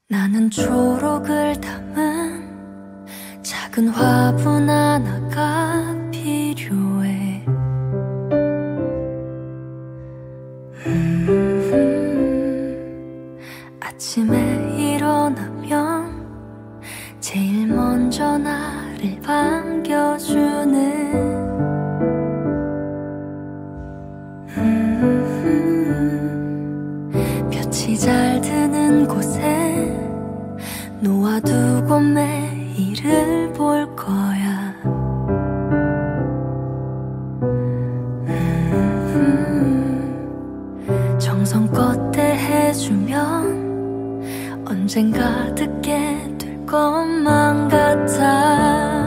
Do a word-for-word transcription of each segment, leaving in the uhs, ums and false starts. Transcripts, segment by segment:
나는 초록을 담은 작은 화분 하나가 필요해. 음, 아침에 일어나면 제일 먼저 나를 반겨주는 음, 볕이 잘 드는 곳에 놓아두고 매일을 볼 거야. 음, 정성껏 대해주면 언젠가 듣게 될 것만 같아.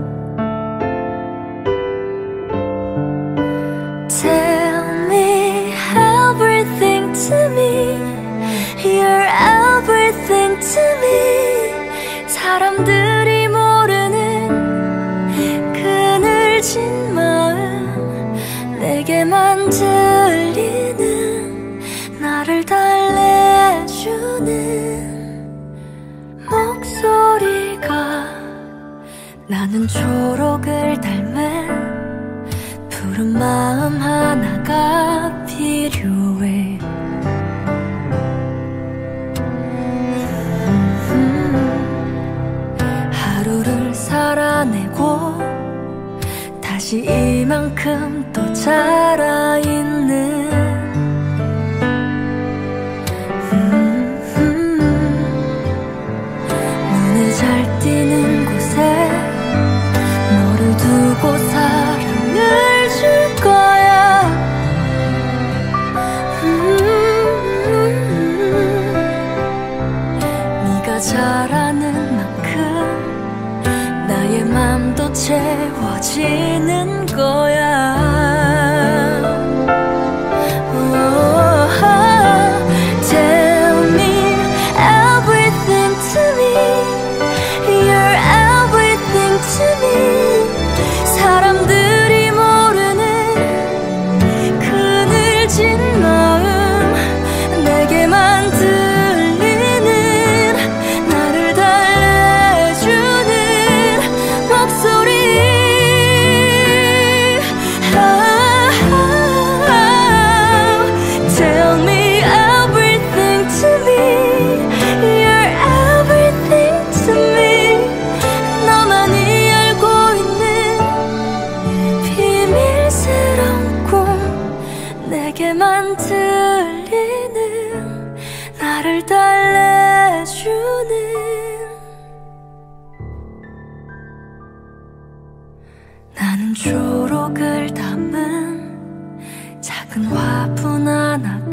Tell me everything to me. You're everything to me. 사람들이 모르는 그늘진 마음, 내게만 들리는 나를 달래주는 목소리가. 나는 초록을 닮은 푸른 마음 하나가 필요해. 하루를 살아내고 다시 이만큼 또 자라있는 음, 음, 눈에 잘 띄는 곳에 너를 두고 사랑을 줄 거야. 음, 음, 네가 잘하는 만큼 나의 맘도 채워지는 거야. Oh, tell me everything to me. You're everything to me. 사람들이 모르는 그늘진 마음, 내게만 들리는 나를 달래주는 목소리. oh, Tell me everything to me. You're everything to me. 너만이 알고 있는 비밀스러운 꿈, 내게만 들리는 나를 달래주는. 나는 초록을 담은 작은 화분 하나